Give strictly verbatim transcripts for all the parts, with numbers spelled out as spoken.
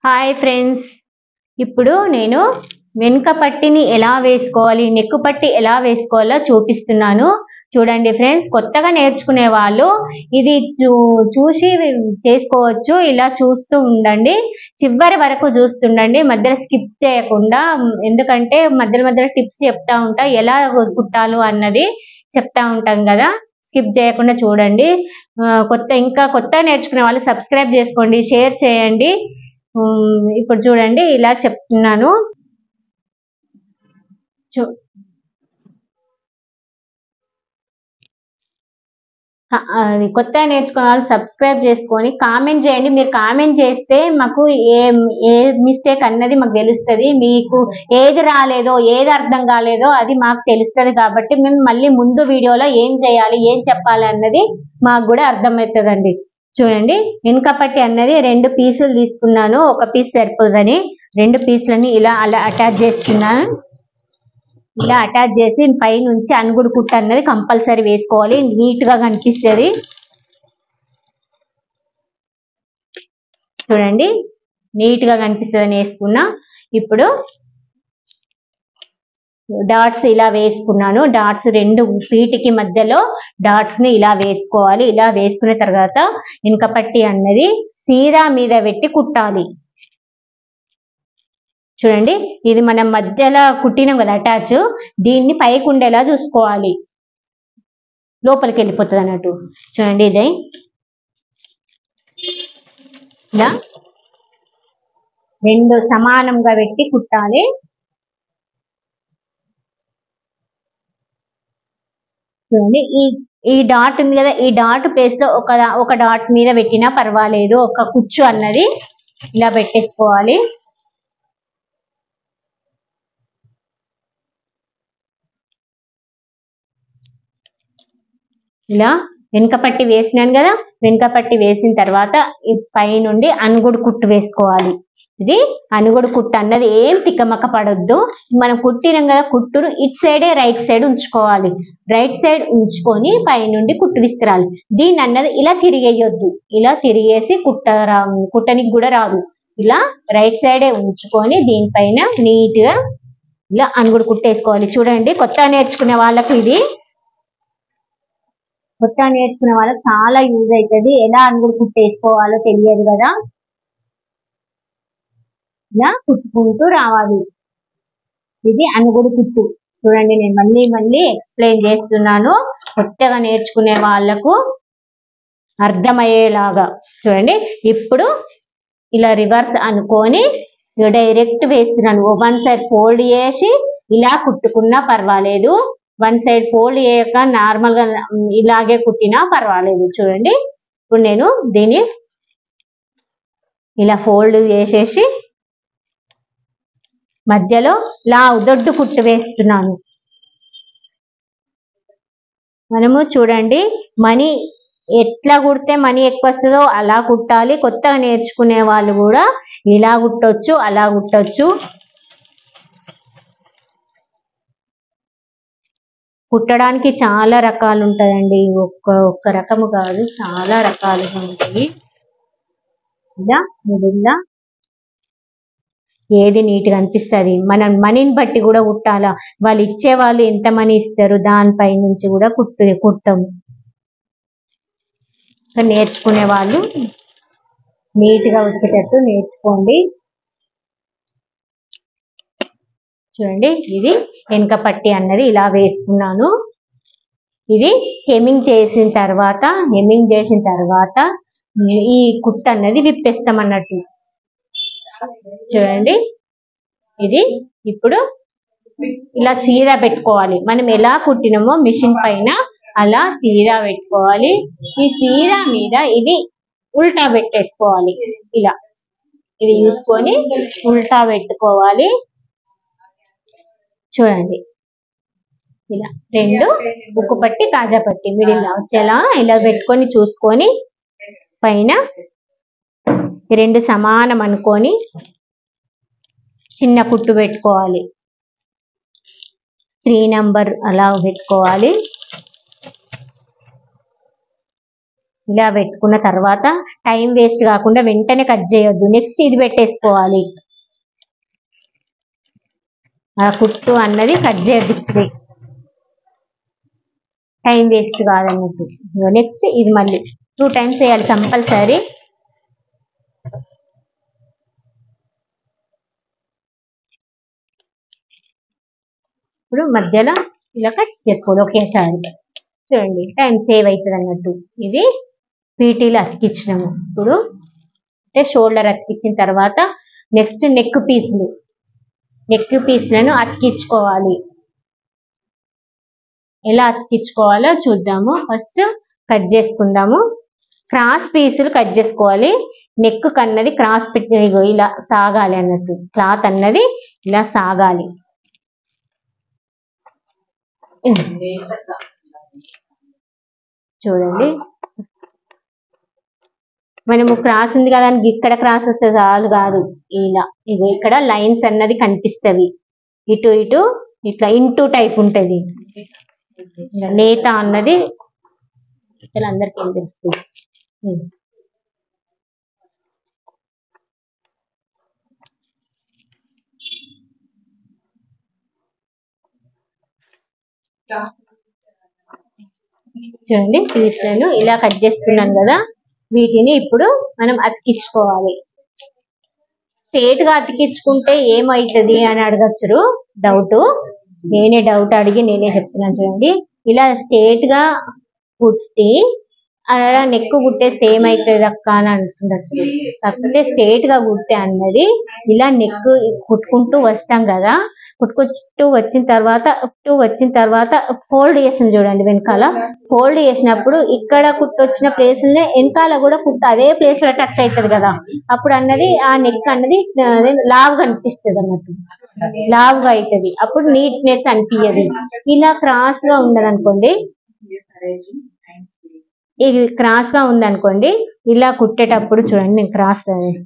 Hi friends, ఇప్పుడు నేను వెనుక పట్టిని ఎలా వేసుకోవాలి, నెక్ పట్టి ఎలా వేసుకోవాలో చూపిస్తున్నాను. చూడండి ఫ్రెండ్స్, కొత్తగా నేర్చుకునే వాళ్ళు ఇది చూ చూసి చేసుకోవచ్చు. ఇలా చూస్తూ ఉండండి, చివరి వరకు చూస్తుండండి, మధ్యలో స్కిప్ చేయకుండా. ఎందుకంటే మధ్యలో మధ్యలో టిప్స్ చెప్తా ఉంటా, ఎలా కుట్టాలో అన్నది చెప్తా ఉంటాం కదా. స్కిప్ చేయకుండా చూడండి. కొత్త ఇంకా కొత్తగా నేర్చుకునే వాళ్ళు సబ్స్క్రైబ్ చేసుకోండి, షేర్ చేయండి. ఇప్పుడు చూడండి, ఇలా చెప్తున్నాను. చూ కొత్తగా నేర్చుకునే వాళ్ళు సబ్స్క్రైబ్ చేసుకొని కామెంట్ చేయండి. మీరు కామెంట్ చేస్తే మాకు ఏ ఏ మిస్టేక్ అన్నది మాకు తెలుస్తుంది. మీకు ఏది రాలేదో, ఏది అర్థం కాలేదో అది మాకు తెలుస్తుంది. కాబట్టి మేము మళ్ళీ ముందు వీడియోలో ఏం చేయాలి, ఏం చెప్పాలి అన్నది మాకు కూడా అర్థమవుతుందండి. చూడండి, వెనుక పట్టి అన్నది రెండు పీసులు తీసుకున్నాను. ఒక పీస్ సరిపోదని రెండు పీసులని ఇలా అలా అటాచ్ చేస్తున్నాను. ఇలా అటాచ్ చేసి పైనుంచి అనుగుడు కుట్టు అన్నది కంపల్సరీ వేసుకోవాలి, నీట్ గా కనిపిస్తుంది. చూడండి, నీట్ గా కనిపిస్తుంది అని వేసుకున్నా. ఇప్పుడు డాట్స్ ఇలా వేసుకున్నాను. డాట్స్ రెండు ఫీట్కి మధ్యలో డాట్స్ ని ఇలా వేసుకోవాలి. ఇలా వేసుకున్న తర్వాత వెనుక పట్టి అన్నది సీదా మీద పెట్టి కుట్టాలి. చూడండి, ఇది మనం మధ్యలో కుట్టినాం కదా అటాచ్, దీన్ని పైకి ఉండేలా చూసుకోవాలి, లోపలికి వెళ్ళిపోతుంది అన్నట్టు. చూడండి, ఇదే ఇలా రెండు సమానంగా పెట్టి కుట్టాలి. చూడండి, ఈ ఈ డాట్ ఉంది కదా, ఈ డాట్ ప్లేస్ లో ఒక ఒక డాట్ మీద పెట్టినా పర్వాలేదు. ఒక కుచ్చు అన్నది ఇలా పెట్టేసుకోవాలి. ఇలా వెనుక పట్టి వేసినాను కదా, వెనుక పట్టి వేసిన తర్వాత పై నుండి అనుగుడు కుట్టు వేసుకోవాలి. ఇది అనుగుడు కుట్టు అన్నది ఏం తిక్కమక్క పడొద్దు. మనం కుట్టినాం కదా, కుట్టును ఇటు సైడే రైట్ సైడ్ ఉంచుకోవాలి. రైట్ సైడ్ ఉంచుకొని పై నుండి కుట్టు విసుకురాలి. దీన్ని అన్నది ఇలా తిరిగేయొద్దు. ఇలా తిరిగేసి కుట్ట రా కుట్టనికి కూడా రాదు. ఇలా రైట్ సైడే ఉంచుకొని దీనిపైన నీట్ గా ఇలా అనుగుడు కుట్టేసుకోవాలి. చూడండి, కొత్తగా నేర్చుకునే వాళ్ళకు ఇది కొత్తగా నేర్చుకునే వాళ్ళకి చాలా యూజ్ అవుతుంది. ఎలా అనుగుడు కుట్టేసుకోవాలో తెలియదు కదా, ఇలా కుట్టుకుంటూ రావాలి. ఇది అనుగుడు కుట్టు. చూడండి, నేను మళ్ళీ మళ్ళీ ఎక్స్ప్లెయిన్ చేస్తున్నాను కొత్తగా నేర్చుకునే వాళ్ళకు అర్థమయ్యేలాగా. చూడండి, ఇప్పుడు ఇలా రివర్స్ అనుకొని డైరెక్ట్ వేస్తున్నాను. వన్ సైడ్ ఫోల్డ్ చేసి ఇలా కుట్టుకున్నా పర్వాలేదు, వన్ సైడ్ ఫోల్డ్ చేయక నార్మల్ గా ఇలాగే కుట్టినా పర్వాలేదు. చూడండి, ఇప్పుడు నేను దీన్ని ఇలా ఫోల్డ్ చేసేసి మధ్యలో లావు దొడ్డు కుట్టు వేస్తున్నాను. మనము చూడండి, మనీ ఎట్లా కుడితే మనీ ఎక్కువ వస్తుందో అలా కుట్టాలి. కొత్తగా నేర్చుకునే వాళ్ళు కూడా ఇలా కుట్టొచ్చు, అలా కుట్టొచ్చు. కుట్టడానికి చాలా రకాలు ఉంటాయండి, ఒక్క ఒక్క రకము కాదు, చాలా రకాలుగా ఉంటాయి. ఇలా మిడిల్లా ఏది నీట్గా అనిపిస్తుంది. మనం మనీని బట్టి కూడా కుట్టాలా, వాళ్ళు ఇచ్చే వాళ్ళు ఎంత మనీ ఇస్తారు దానిపై నుంచి కూడా కుట్టు కుడతాము. నేర్చుకునే వాళ్ళు నీట్గా వచ్చేటట్టు నేర్చుకోండి. చూడండి, ఇది వెనుక పట్టి అన్నది ఇలా వేసుకున్నాను. ఇది హెమ్మింగ్ చేసిన తర్వాత హెమ్మింగ్ చేసిన తర్వాత ఈ కుట్టు అన్నది విప్పేస్తాం అన్నట్టు. చూడండి, ఇది ఇప్పుడు ఇలా సీదా పెట్టుకోవాలి. మనం ఎలా కుట్టినామో మిషన్ పైన అలా సీదా పెట్టుకోవాలి. ఈ సీదా మీద ఇది ఉల్టా పెట్టేసుకోవాలి. ఇలా ఇది చూసుకొని ఉల్టా పెట్టుకోవాలి. చూడండి, ఇలా రెండు ఉక్కు పట్టి కాజా పట్టి మిడిల్ వచ్చేలా ఇలా పెట్టుకొని చూసుకొని పైన రెండు సమానం అనుకొని చిన్న కుట్టు పెట్టుకోవాలి. త్రీ నంబర్ అలా పెట్టుకోవాలి. ఇలా పెట్టుకున్న తర్వాత టైం వేస్ట్ కాకుండా వెంటనే కట్ చేయొద్దు. నెక్స్ట్ ఇది పెట్టేసుకోవాలి. ఆ కుట్టు అన్నది కట్ చేయొద్దు, ఇప్పుడే టైం వేస్ట్ కాదన్నట్టు. నెక్స్ట్ ఇది మళ్ళీ టూ టైమ్స్ వేయాలి కంపల్సరీ. ఇప్పుడు మధ్యలో ఇలా కట్ చేసుకోవాలి ఒకేసారి. చూడండి టైం సేవ్ అవుతుంది అన్నట్టు. ఇది పీటీలు అతికించినాము. ఇప్పుడు అంటే షోల్డర్ అతికించిన తర్వాత నెక్స్ట్ నెక్ పీసులు నెక్ పీస్లను అతికించుకోవాలి. ఎలా అతికించుకోవాలో చూద్దాము. ఫస్ట్ కట్ చేసుకుందాము. క్రాస్ పీసులు కట్ చేసుకోవాలి. నెక్ కన్నది క్రాస్ పెట్టి ఇలా సాగాలి అన్నట్టు. క్లాత్ అన్నది ఇలా సాగాలి. చూడండి మనము క్రాస్ ఉంది కదా ఇక్కడ క్రాస్ వస్తే చాలు కాదు, ఇలా ఇగో ఇక్కడ లైన్స్ అన్నది కనిపిస్తవి. ఇటు ఇటు ఇట్లా ఇంటూ టైప్ ఉంటది. నేత అన్నది అందరికి ఏం తెలుస్తుంది. చూడండి పీస్లను ఇలా కట్ చేసుకున్నాను కదా, వీటిని ఇప్పుడు మనం అతికించుకోవాలి. స్ట్రేట్ గా అతికించుకుంటే ఏమవుతుంది అని అడగచ్చు డౌట్. నేనే డౌట్ అడిగి నేనే చెప్తున్నాను. చూడండి ఇలా స్ట్రేట్ గా కుట్టి అలా నెక్ కుట్టేస్తే ఏమవుతుంది అక్క అని అంటుండొచ్చు. కాకపోతే స్ట్రేట్ గా కుట్టే అన్నది ఇలా నెక్ కుట్టుకుంటూ వస్తాం కదా, కుట్టుకుంటూ వచ్చిన తర్వాత కుట్టు వచ్చిన తర్వాత ఫోల్డ్ చేస్తాం చూడండి. వెనకాల ఫోల్డ్ చేసినప్పుడు ఇక్కడ కుట్టు వచ్చిన ప్లేస్ వెనకాల కూడా కుట్టు అదే ప్లేస్ లో టచ్ అవుతుంది కదా, అప్పుడు అన్నది ఆ నెక్ అన్నది లావుగా అనిపిస్తుంది అన్నట్టు. లావుగా అవుతుంది, అప్పుడు నీట్నెస్ అనిపించదు. ఇలా క్రాస్ గా ఉన్నదనుకోండి, ఇది క్రాస్ గా ఉందనుకోండి, ఇలా కుట్టేటప్పుడు చూడండి నేను క్రాస్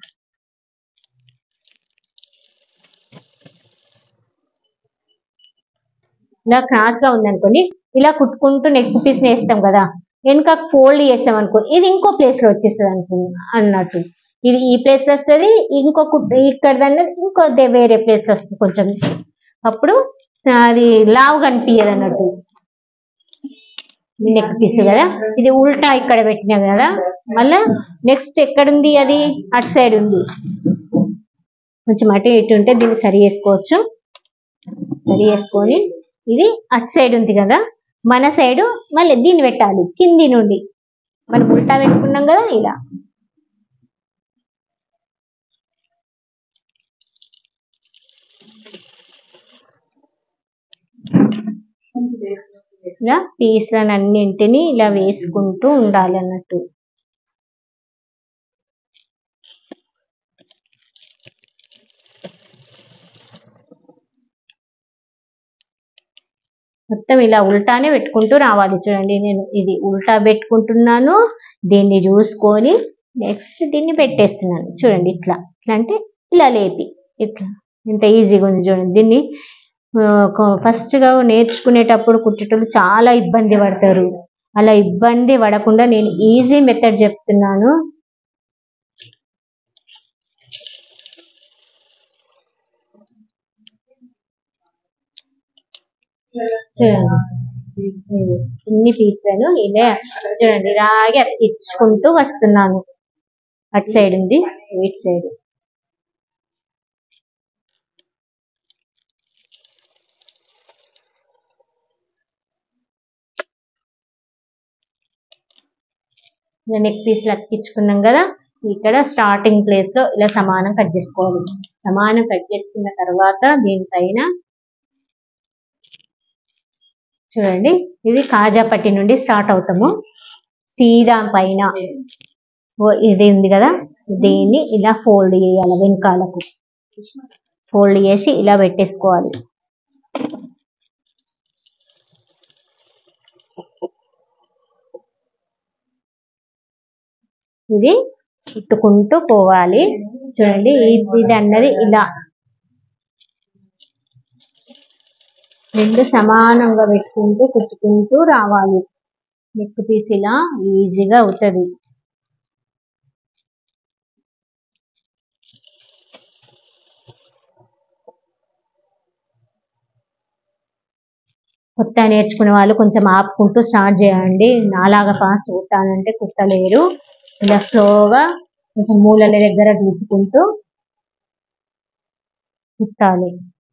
ఇలా క్రాస్ గా ఉందనుకోండి, ఇలా కుట్టుకుంటూ నెక్ పీస్ వేస్తాం కదా, వెనుక ఫోల్డ్ చేస్తాం అనుకో, ఇది ఇంకో ప్లేస్ లో వచ్చేస్తుంది అనుకో అన్నట్టు. ఇది ఈ ప్లేస్ లో వస్తుంది, ఇంకో ఇక్కడ అన్నది ఇంకో వేరే ప్లేస్ లో వస్తుంది కొంచెం. అప్పుడు అది లావుగా అనిపించదు అన్నట్టు నెక్ పీస్ కదా. ఇది ఉల్టా ఇక్కడ పెట్టినా కదా, మళ్ళా నెక్స్ట్ ఎక్కడుంది అది అటు సైడ్ ఉంది. కొంచెం అటు ఇటు ఉంటే దీన్ని సరి చేసుకోవచ్చు. సరి చేసుకొని ఇది అటు సైడ్ ఉంది కదా, మన సైడు మళ్ళీ దీన్ని పెట్టాలి కింది నుండి. మనం ఉల్టా పెట్టుకున్నాం కదా, ఇలా ఇలా పీస్లను అన్నింటినీ ఇలా వేసుకుంటూ ఉండాలి అన్నట్టు. మొత్తం ఇలా ఉల్టానే పెట్టుకుంటూ రావాలి. చూడండి నేను ఇది ఉల్టా పెట్టుకుంటున్నాను, దీన్ని చూసుకొని నెక్స్ట్ దీన్ని పెట్టేస్తున్నాను. చూడండి ఇట్లా ఇట్లా అంటే ఇలా లేపి ఇట్లా ఎంత ఈజీగా ఉంది చూడండి. దీన్ని ఫస్ట్ గా నేర్చుకునేటప్పుడు కుట్టేటప్పుడు చాలా ఇబ్బంది పడతారు. అలా ఇబ్బంది పడకుండా నేను ఈజీ మెథడ్ చెప్తున్నాను. చూడండి ఇన్ని పీసులను ఇలా చూడండి ఇలాగే అతికించుకుంటూ వస్తున్నాను. అటు సైడ్ ఉంది, ఇటు సైడ్. నెక్ పీస్లు అతికించుకున్నాం కదా, ఇక్కడ స్టార్టింగ్ ప్లేస్ లో ఇలా సమానం కట్ చేసుకోవాలి. సమానం కట్ చేసుకున్న తర్వాత దీనిపైన చూడండి ఇది కాజా పట్టి నుండి స్టార్ట్ అవుతాము. సీదా పైన ఇది ఉంది కదా, దీన్ని ఇలా ఫోల్డ్ చేయాలి. వెనకాలకు ఫోల్డ్ చేసి ఇలా పెట్టేసుకోవాలి. ఇది కుట్టుకుంటూ పోవాలి. చూడండి ఇది అన్నది ఇలా రెండు సమానంగా పెట్టుకుంటూ కుట్టుకుంటూ రావాలి. నెక్ పీస్ ఇలా ఈజీగా అవుతుంది. కొత్త నేర్చుకునే వాళ్ళు కొంచెం ఆపుకుంటూ స్టార్ట్ చేయండి. నాలాగా ఫాస్ట్ కుట్టాలంటే కుట్టలేరు. ఇలా స్లోగా కొంచెం మూలల దగ్గర చూసుకుంటూ కుట్టాలి.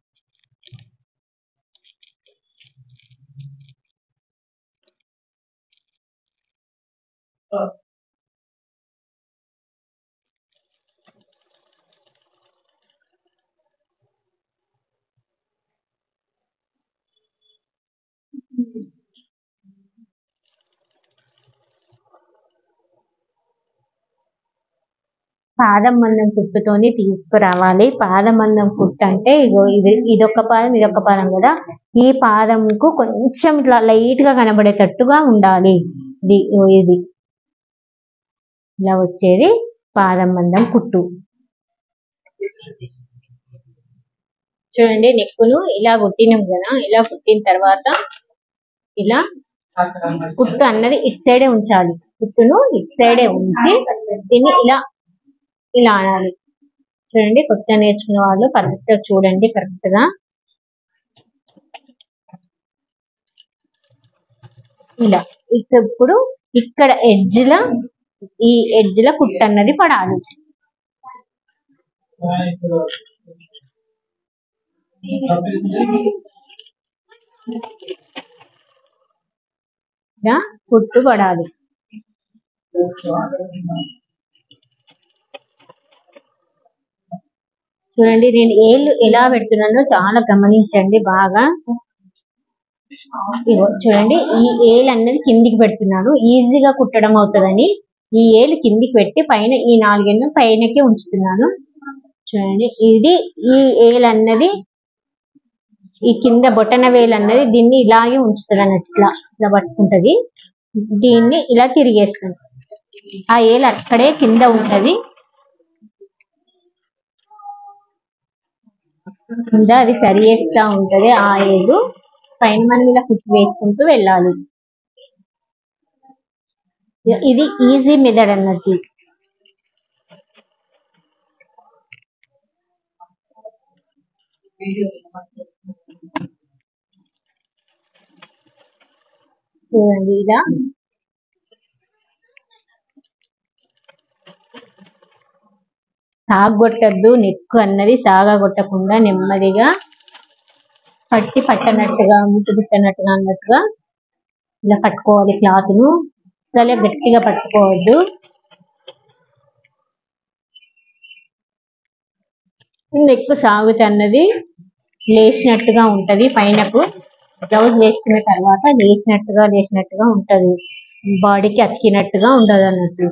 పాదం మందం కుట్టుతోని తీసుకురావాలి. పాదం మందం కుట్టు అంటే ఇగో ఇది ఇదొక పాదం ఇదొక పాదం కదా, ఈ పాదంకు కొంచెం ఇట్లా లైట్ గా కనబడేటట్టుగా ఉండాలి. ఇది ఇది ఇలా వచ్చేది పాదం మందం కుట్టు. చూడండి నెక్కును ఇలా కుట్టినాం కదా, ఇలా కుట్టిన తర్వాత ఇలా కుట్టు అన్నది ఇటు సైడే ఉంచాలి. కుట్టును ఇటు సైడే ఉంచి దీన్ని ఇలా ఇలా అనాలి. చూడండి కొత్త నేర్చుకునే వాళ్ళు పర్ఫెక్ట్ గా చూడండి. కరెక్ట్ గా ఇలా ఇప్పుడు ఇక్కడ ఎడ్జ్ ల ఈ ఎడ్జ్ ల కుట్టు అన్నది పడాలి. ఇలా కుట్టు పడాలి. చూడండి నేను ఏళ్ళు ఎలా పెడుతున్నానో చాలా గమనించండి బాగా. ఇగో చూడండి ఈ ఏలు అన్నది కిందికి పెడుతున్నాను ఈజీగా కుట్టడం అవుతుందని ఈ ఏలు కిందికి పెట్టి పైన ఈ నాలుగేళ్ళు పైనకే ఉంచుతున్నాను. చూడండి ఇది ఈ ఏలు అన్నది ఈ కింద బొటన వేలు అన్నది దీన్ని ఇలాగే ఉంచుతుంది అన్నట్టు ఇట్లా ఇలా పట్టుకుంటది. దీన్ని ఇలా తిరిగేస్తుంది. ఆ ఏలు అక్కడే కింద ఉంటది. కింద అది సరి చేస్తా ఉంటది. ఆ ఏలు పైన మనం ఇలా కుట్టు వేసుకుంటూ వెళ్ళాలి. ఇది ఈజీ మెథడ్ అన్నట్టు. చూడండి ఇలా సాగొట్టద్దు. నెక్ అన్నది సాగగొట్టకుండా నెమ్మదిగా పట్టి పట్టనట్టుగా ముట్టు పుట్టనట్టుగా అన్నట్టుగా ఇలా పట్టుకోవాలి. క్లాత్ ను చాలా గట్టిగా పట్టుకోవద్దు. నెక్ సాగుత అన్నది లేచినట్టుగా ఉంటది. పైనకు బ్లౌజ్ వేసుకున్న తర్వాత లేచినట్టుగా లేచినట్టుగా ఉంటది. బాడీకి అతికినట్టుగా ఉండదు అన్నట్టు.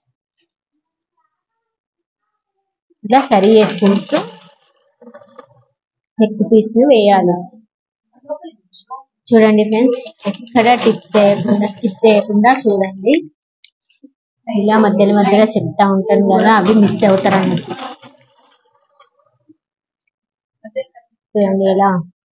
ఇలా కర్రీ చేసుకుంటూ నెక్ పీస్ ను వేయాలి. చూడండి ఫ్రెండ్స్ ఎక్కడ టిప్ చేయకుండా టిప్ చేయకుండా చూడండి. ఇలా మధ్యలో మధ్యలో చెప్తా ఉంటాను కదా, అవి మిస్ అవుతారు అన్నట్టు. చూడండి ఎలా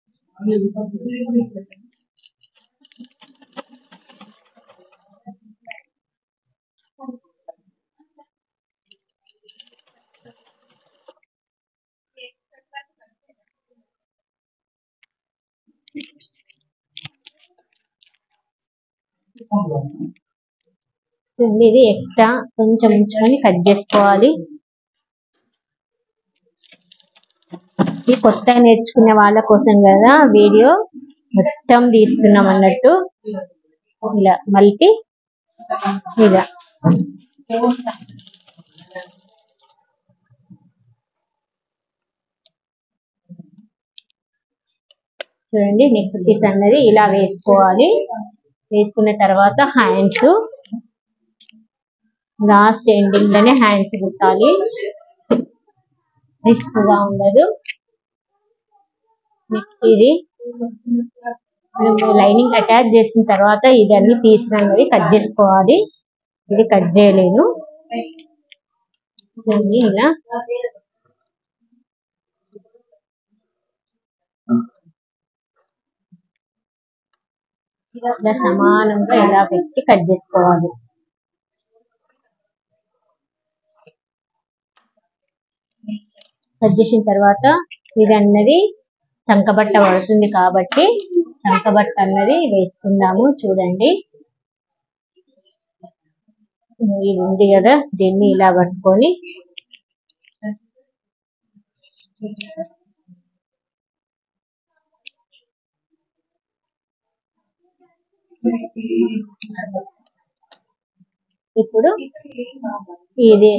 చూడండి ఇది ఎక్స్ట్రా కొంచెం ఉంచుకొని కట్ చేసుకోవాలి. ఈ కొత్త నేర్చుకునే వాళ్ళ కోసం కదా వీడియో మొత్తం తీస్తున్నాం అన్నట్టు. ఇలా మళ్ళీ ఇలా చూడండి నెక్ పీస్ అన్నది ఇలా వేసుకోవాలి. వేసుకున్న తర్వాత హ్యాండ్స్ లాస్ట్ ఎండింగ్ లోనే హ్యాండ్స్ కుట్టాలి. రిస్క్ గా ఉండదు. నెక్స్ట్ ఇది లైనింగ్ అటాచ్ చేసిన తర్వాత ఇదన్నీ పీస్ అన్నది కట్ చేసుకోవాలి. ఇది కట్ చేయలేను. ఇలా ఇలా సమానంగా ఇలా పెట్టి కట్ చేసుకోవాలి. కట్ చేసిన తర్వాత ఇది అన్నది చంకబట్ట పడుతుంది కాబట్టి చంకబట్ట అన్నది వేసుకుందాము. చూడండి, ఇది ఉంది కదా, దీన్ని ఇలా పట్టుకొని ఇప్పుడు ఇది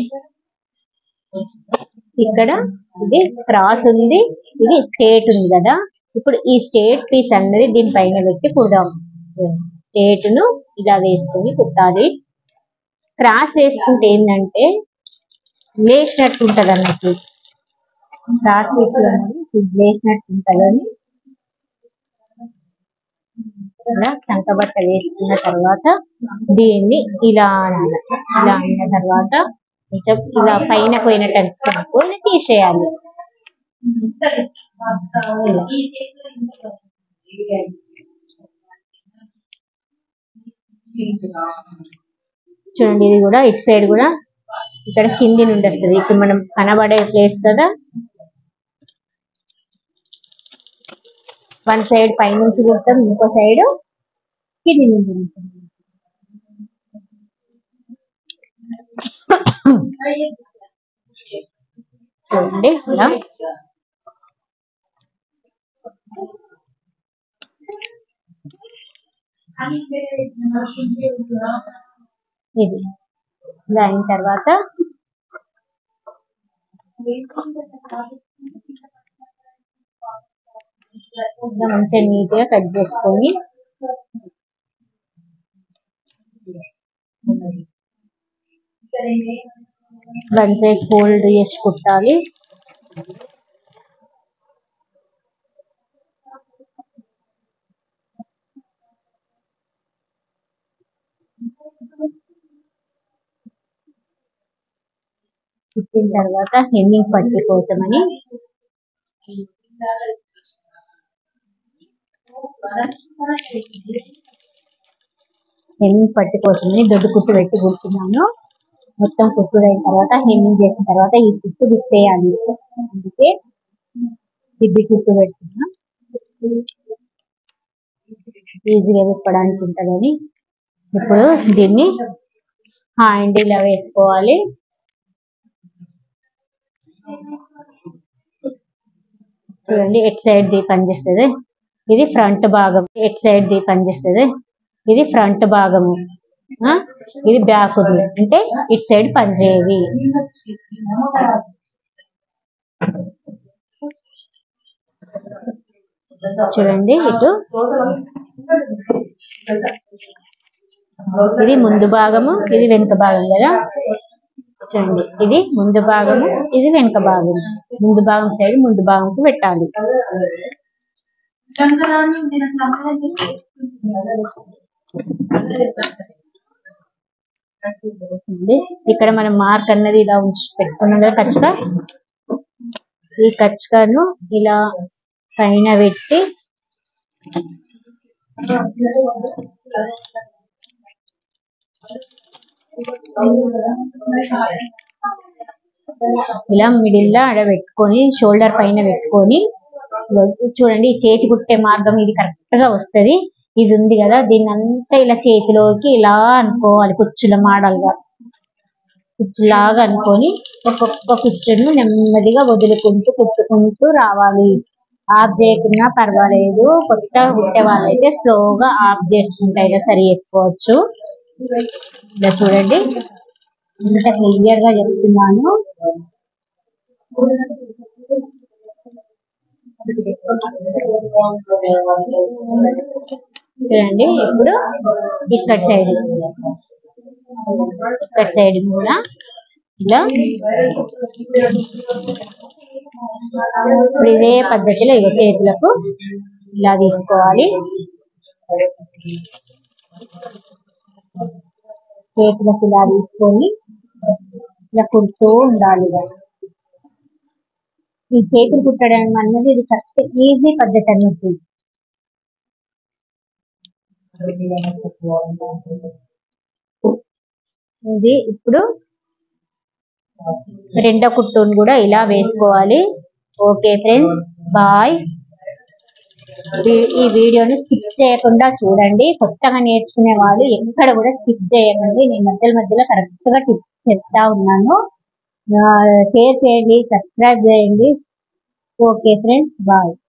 ఇక్కడ ఇది క్రాస్ ఉంది, ఇది స్ట్రేట్ ఉంది కదా. ఇప్పుడు ఈ స్ట్రేట్ పీస్ అన్నది దీనిపైన పెట్టి కుడదాం. స్ట్రేట్ ను ఇలా వేసుకొని కుట్టాలి. క్రాస్ వేసుకుంటే ఏంటంటే లేచినట్టు ఉంటది అన్నట్టు, క్రాస్ పీస్ అనేది లేచినట్టు ఉంటదని ఇలా చంకబట్ట వేసుకున్న తర్వాత దీన్ని ఇలా అనాలి. ఇలా అన్న తర్వాత కొంచెం ఇలా పైన పోయినట్టు అనిపిస్తుంది తీసేయాలి. చూడండి, ఇది కూడా ఇటు సైడ్ కూడా ఇక్కడ కింది నుండి వస్తుంది. ఇప్పుడు మనం కనబడే ప్లేస్ కదా, వన్ సైడ్ పైనుంచి కుడతాం, ఇంకో సైడ్ కింది నుంచి కుడతాం. చూడండి ఇలా ఇది ఇలా అయిన తర్వాత మంచిగా నీట్ గా కట్ చేసుకొని వన్ సైడ్ ఫోల్డ్ చేసి కుట్టాలి. కుట్టిన తర్వాత హెమ్మింగ్ పట్టి కోసమని హెమ్మింగ్ పట్టి కోసమని దొడ్డు కుట్టు పెట్టి కుడుతున్నాను. మొత్తం కుట్టుడు అయిన తర్వాత హెమ్మింగ్ చేసిన తర్వాత ఈ కుట్టు విప్పేయాలి. అందుకే దిబ్బి కుట్టు పెడుతున్నా, ఈజీగా విప్పడానికి ఉంటుందని. ఇప్పుడు దీన్ని హ్యాండ్ ఇలా వేసుకోవాలి. చూడండి, ఎట్ సైడ్ ది పనిచేస్తుంది. ఇది ఫ్రంట్ భాగం. ఎట్ సైడ్ ది పనిచేస్తుంది. ఇది ఫ్రంట్ భాగము, ఇది బ్యాక్ అంటే ఇట్ సైడ్ పనిచేయవి. చూడండి, ఇటు ఇది ముందు భాగము, ఇది వెనుక భాగం కదా. చూడండి, ఇది ముందు భాగము, ఇది వెనుక భాగం. ముందు భాగం సైడ్ ముందు భాగంకు పెట్టాలి. ఇక్కడ మనం మార్క్ అన్నది ఇలా ఉంచి పెట్టుకున్నాం కదా కచ్చక. ఈ కచ్చకను ఇలా పైన పెట్టి ఇలా మిడిల్ లో ఆడ పెట్టుకొని షోల్డర్ పైన పెట్టుకొని చూడండి, చేతి కుట్టే మార్గం ఇది కరెక్ట్ గా వస్తుంది. ఇది ఉంది కదా, దీన్ని అంతా ఇలా చేతిలోకి ఇలా అనుకోవాలి, కుచ్చుల మాడలుగా కుచ్చులాగా అనుకొని ఒక్కొక్క కుచ్చును నెమ్మదిగా వదులుకుంటూ కుట్టుకుంటూ రావాలి. ఆఫ్ చేయకున్నా పర్వాలేదు, కొత్తగా కుట్టే వాళ్ళైతే స్లోగా ఆఫ్ చేసుకుంటే ఇలా సరి చేసుకోవచ్చు. ఇలా చూడండి, ఇంత క్లియర్ గా చెప్తున్నాను. చూడండి, ఇప్పుడు ఇక్కడ సైడ్ ఇక్కడ సైడ్ కూడా ఇలా ఇదే పద్ధతిలో ఇక చేతులకు ఇలా తీసుకోవాలి. చేతులకు ఇలా తీసుకొని ఇలా కుడుతూ ఉండాలి. ఈ చేతులు కుట్టడం అన్నది ఇది కరెక్ట్ ఈజీ పద్ధతి అన్నట్టు. ఇది ఇప్పుడు రెండో కుట్టును కూడా ఇలా వేసుకోవాలి. Okay friends, bye. ఈ వీడియోని స్కిప్ చేయకుండా చూడండి. కొత్తగా నేర్చుకునే వాళ్ళు ఎక్కడ కూడా స్కిప్ చేయకండి. నేను మధ్యలో మధ్యలో కరెక్ట్ గా టిప్స్ చెప్తా ఉన్నాను. షేర్ చేయండి, సబ్స్క్రైబ్ చేయండి. Okay friends, bye.